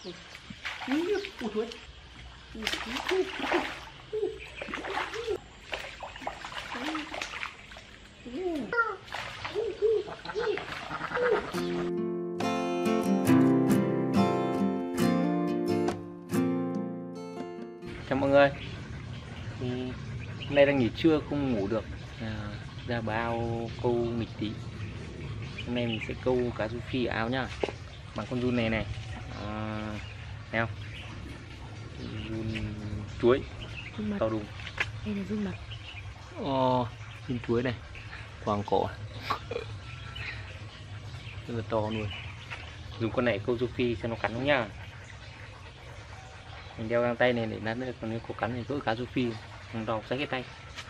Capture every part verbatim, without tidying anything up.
Ui chuối. Chào mọi người. Thì hôm nay đang nghỉ trưa không ngủ được, à, ra bờ ao câu nghịch tí. Hôm nay mình sẽ câu cá rô phi ở ao nhá, bằng con giun này này, à, thấy không? Giun chuối to đùng. Đây là giun mặt. Ồ, giun chuối này, quàng cổ, rất là to luôn. Dùng con này câu rô phi cho nó cắn không nhá. Mình đeo găng tay này để lát nữa còn nếu có cắn thì gỡ cá rô phi, không đau sách cái tay.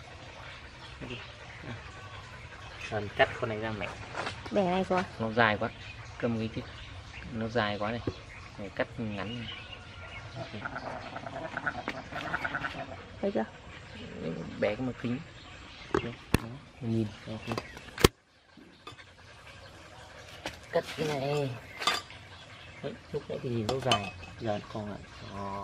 Rồi cắt con này ra mẹ. Bẻ này rồi. Nó dài quá, cầm cái chứ, nó dài quá này, phải cắt ngắn này. Thấy chưa? Bé cái mặt kính. Đấy, đó, nhìn okay. Cắt cái này. Đấy, lúc nãy thì nó dài, giờ còn lại. Đó.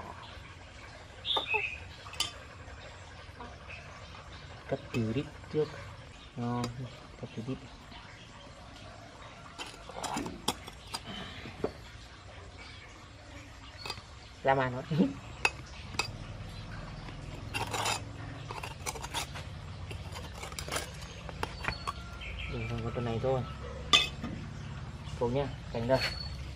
Cắt từ đít trước. Đó, cắt từ đít. Ra màn nó. Mình còn có con này thôi. Câu nhá, cánh đây.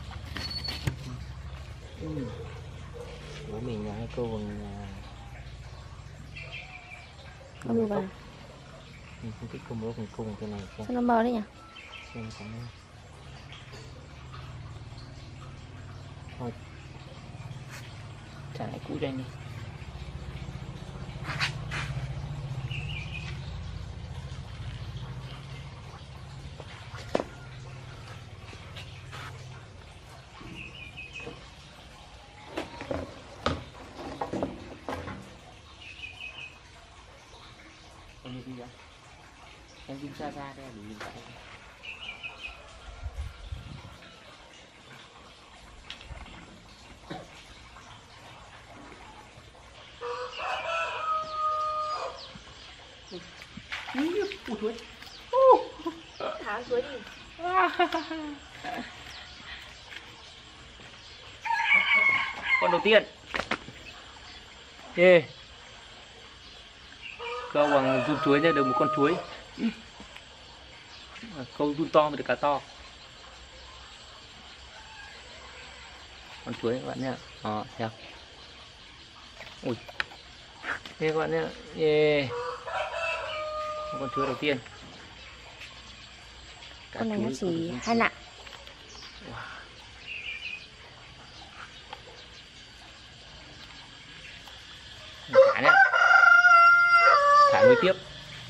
Bố mình hay câu bằng Không vào. Mình không thích câu bố, mình câu bằng cái này xem. Sao nó mờ đấy nhỉ? Xem có thôi. Trả lại cũ cho anh đi. Em đi ra. Em đi xa ra đây để nhìn lại. Ui chuối. Thả chuối đi. Con đầu tiên. Yeah. Câu bằng giun chuối nha, được một con chuối. Câu giun to mới được cá to. Con chuối các bạn nhá. Đó, theo. Ui. Đây các bạn nhá. Yeah. Con chuối đầu tiên. Cá Con này nó chuối, chỉ hai lạng. wow. Thả nhá. Thả nuôi tiếp.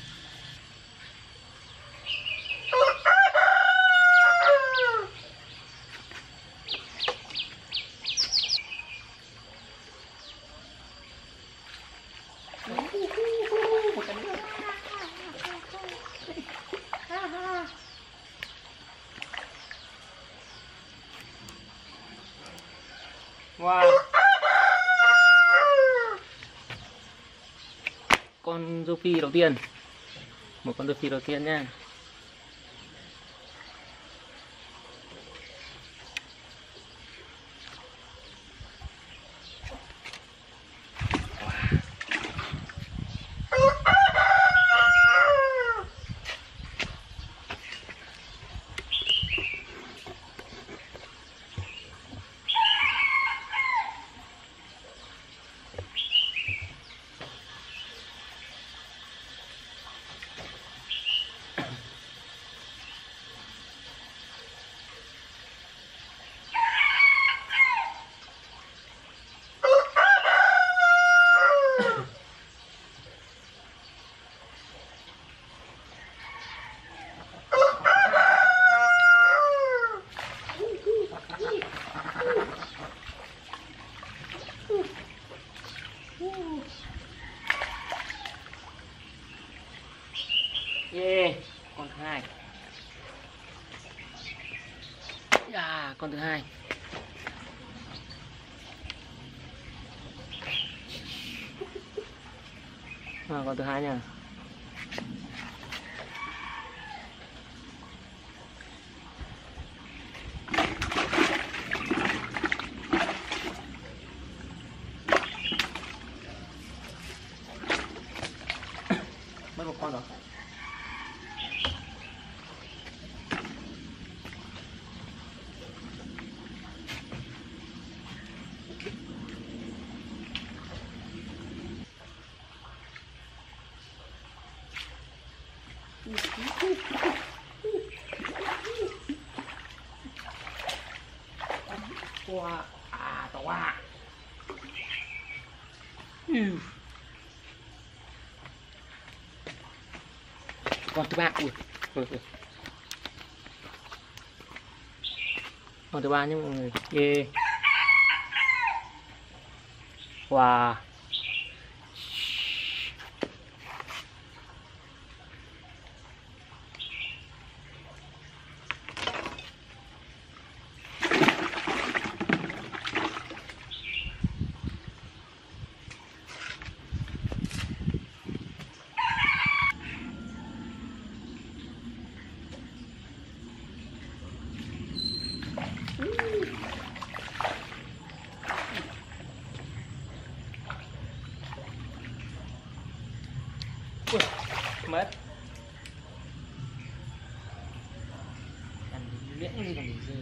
Wow. Con rô phi đầu tiên. Một con rô phi đầu tiên nha. Yeah, con thứ hai. Yeah, con thứ hai. À, con thứ hai nha. Mất một con rồi. Wow, à, to quá. Ừ. Con thứ ba, ui, ui, ui. Con thứ ba nhé mọi người, ghê. Wow. Ui, mất. Ăn miếng đi còn gì rơi.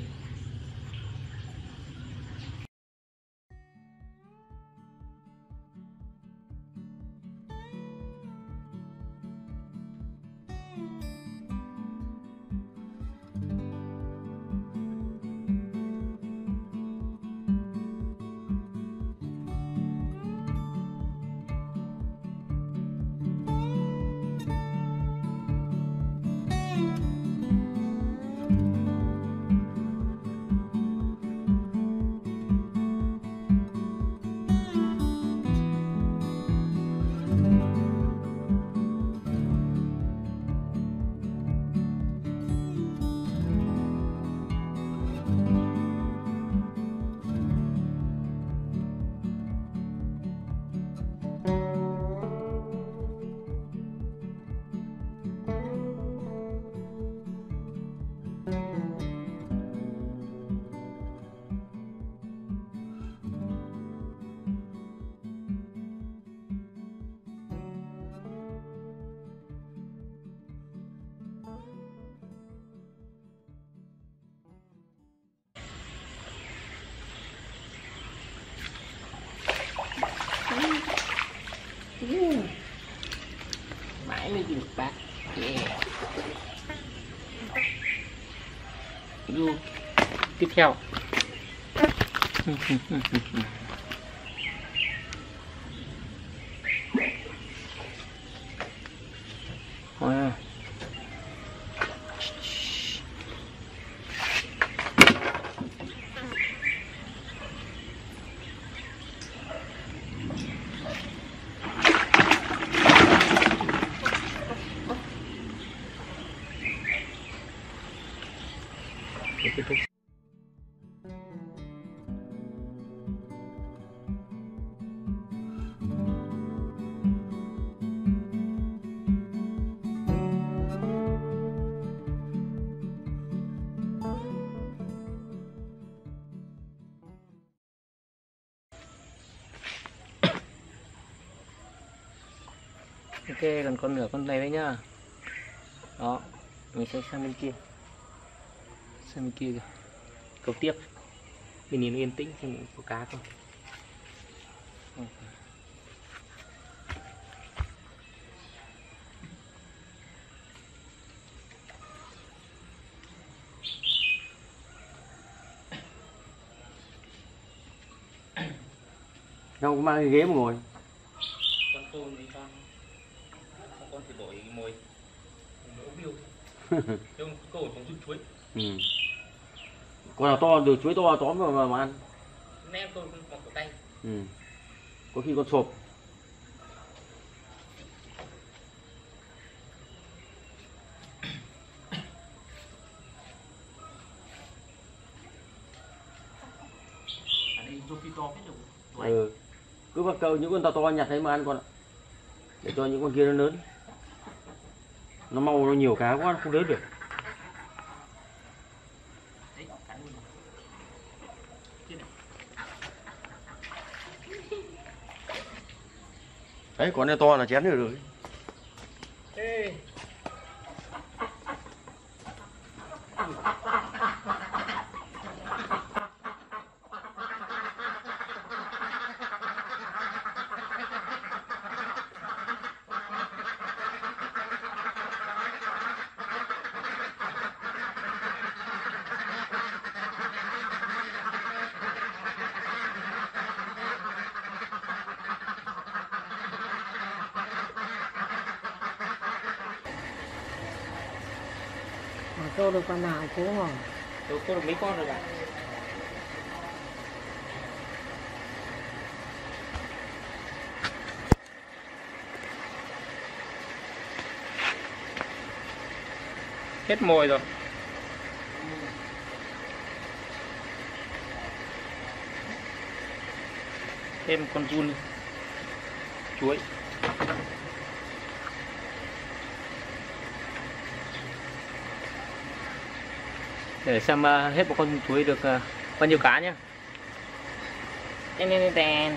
Mãi mới được bác. Yeah. Vô tiếp theo. Wow. Ok, còn con nửa con này đấy nhá. Đó, mình sẽ sang bên kia. Sang bên kia kìa. Câu tiếp. Mình nhìn yên tĩnh thì có cá không? Không có mang cái ghế mà ngồi. Con tôm thì con con thì đổi mồi mỡ biêu. Không câu còn rút chuối. Ừ. Con nào to được chuối to tóm mà, mà, mà ăn. Nem tôi không còn cổ tay. Ừ. Có khi con sộp. Ở đây rô phi to hết rồi. Ừ. Cứ vào câu những con to to nhặt thấy mà ăn con ạ. để cho những con kia nó lớn, nó mau nó nhiều cá quá nó không lớn được. Đấy, con này to là chén được rồi. Ê. Mà câu được con nào cũng hả? Tôi có được mấy con rồi bạn. Hết mồi rồi. Thêm một con giun chuối. Để xem uh, hết một con chuối được uh, bao nhiêu cá nhé. Tên tên tên.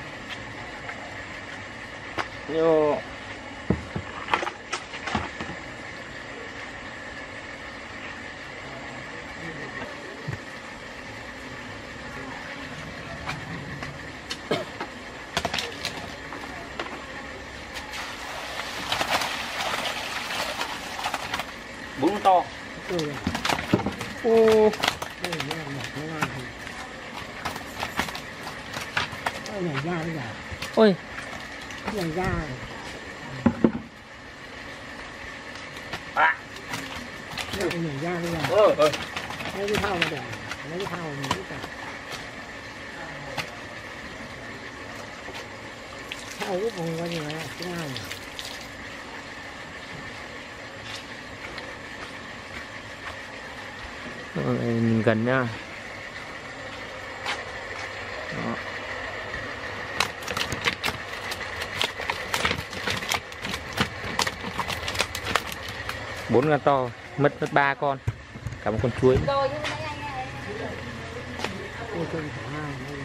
Yo. Bốn con to. Ừ. Ô. Đây là một cái ngon thì nó nhảy ra bây giờ. Ôi, Nhảy ra. À. Nó nhảy ra bây giờ. Ôi ơi. Lấy cái thau ra để lấy cái thau mình cứ cả. Thau cũng không có gì là cái nào nhỉ? Rồi, nhìn gần nhá. Đó. Bốn con to, mất mất ba con, cả một con chuối. Tôi chân cả hai.